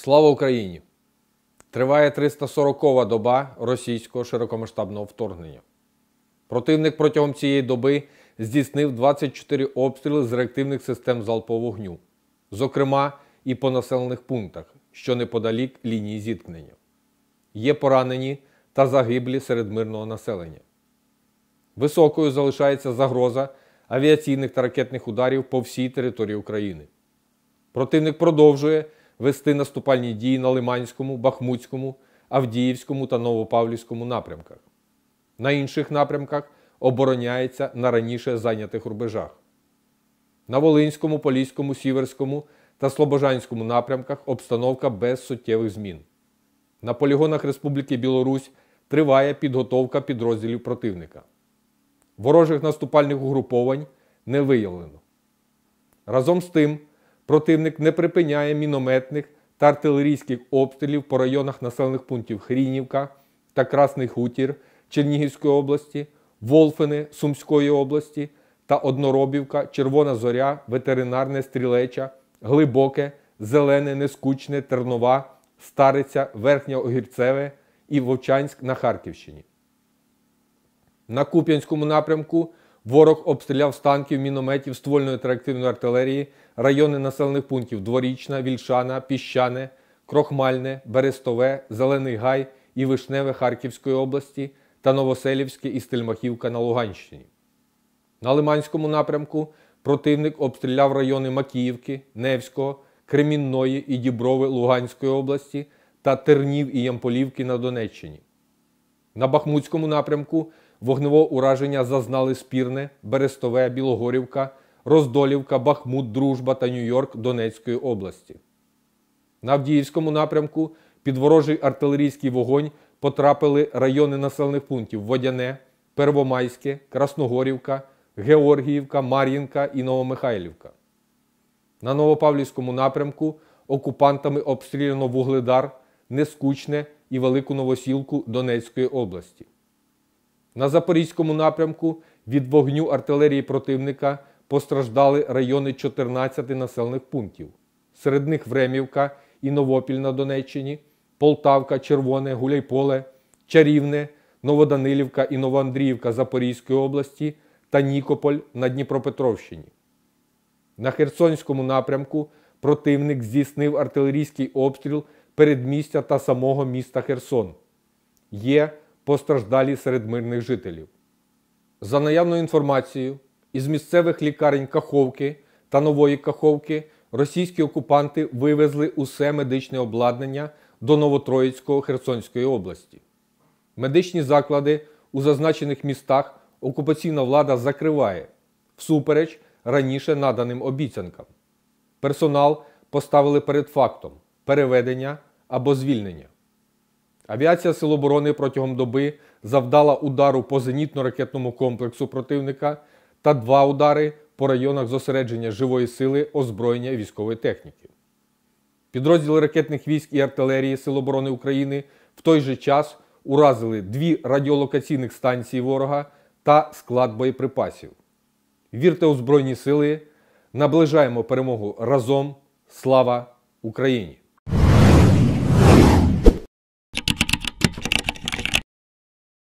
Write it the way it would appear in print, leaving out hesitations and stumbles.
Слава Україні! Триває 340-ва доба російського широкомасштабного вторгнення. Противник протягом цієї доби здійснив 24 обстріли з реактивних систем залпового вогню, зокрема і по населених пунктах, що неподалік лінії зіткнення. Є поранені та загиблі серед мирного населення. Високою залишається загроза авіаційних та ракетних ударів по всій території України. Противник продовжує вести наступальні дії на Лиманському, Бахмутському, Авдіївському та Новопавлівському напрямках. На інших напрямках обороняється на раніше зайнятих рубежах. На Волинському, Поліському, Сіверському та Слобожанському напрямках обстановка без суттєвих змін. На полігонах Республіки Білорусь триває підготовка підрозділів противника. Ворожих наступальних угруповань не виявлено. Разом з тим, противник не припиняє мінометних та артилерійських обстрілів по районах населених пунктів Хрінівка та Красний Хутір Чернігівської області, Волфини Сумської області та Одноробівка, Червона Зоря, Ветеринарне, Стрілеча, Глибоке, Зелене, Нескучне, Тернова, Стариця, Верхнє Огірцеве і Вовчанськ на Харківщині. На Куп'янському напрямку ворог обстріляв з танків, мінометів, ствольної та реактивної артилерії райони населених пунктів Дворічна, Вільшана, Піщане, Крохмальне, Берестове, Зелений Гай і Вишневе Харківської області та Новоселівське і Стельмахівка на Луганщині. На Лиманському напрямку противник обстріляв райони Макіївки, Невського, Кремінної і Діброви Луганської області та Тернів і Ямполівки на Донеччині. На Бахмутському напрямку вогневого ураження зазнали Спірне, Берестове, Білогорівка, Роздолівка, Бахмут, Дружба та Нью-Йорк Донецької області. На Авдіївському напрямку під ворожий артилерійський вогонь потрапили райони населених пунктів Водяне, Первомайське, Красногорівка, Георгіївка, Мар'їнка і Новомихайлівка. На Новопавлівському напрямку окупантами обстріляно Вугледар, Нескучне і Велику Новосілку Донецької області. На Запорізькому напрямку від вогню артилерії противника постраждали райони 14 населених пунктів. Серед них Времівка і Новопіль на Донеччині, Полтавка, Червоне, Гуляйполе, Чарівне, Новоданилівка і Новоандріївка Запорізької області та Нікополь на Дніпропетровщині. На Херсонському напрямку противник здійснив артилерійський обстріл передмістя та самого міста Херсон. Є постраждалі серед мирних жителів. За наявною інформацією, із місцевих лікарень Каховки та Нової Каховки російські окупанти вивезли усе медичне обладнання до Новотроїцького Херсонської області. Медичні заклади у зазначених містах окупаційна влада закриває, всупереч раніше наданим обіцянкам. Персонал поставили перед фактом переведення або звільнення. Авіація Сил оборони протягом доби завдала удару по зенітно-ракетному комплексу противника та 2 удари по районах зосередження живої сили, озброєння і військової техніки. Підрозділи ракетних військ і артилерії Сил оборони України в той же час уразили 2 радіолокаційних станції ворога та склад боєприпасів. Вірте у Збройні Сили, наближаємо перемогу разом. Слава Україні!